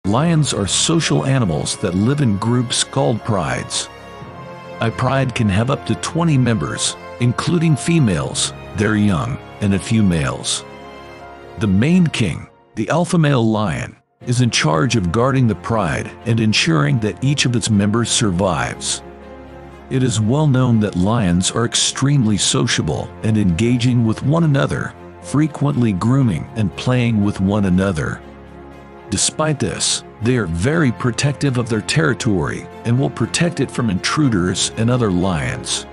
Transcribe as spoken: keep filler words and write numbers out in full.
Lions are social animals that live in groups called prides. A pride can have up to twenty members, including females, their young, and a few males. The main king, the alpha male lion, is in charge of guarding the pride and ensuring that each of its members survives. It is well known that lions are extremely sociable and engaging with one another, frequently grooming and playing with one another. Despite this, they are very protective of their territory and will protect it from intruders and other lions.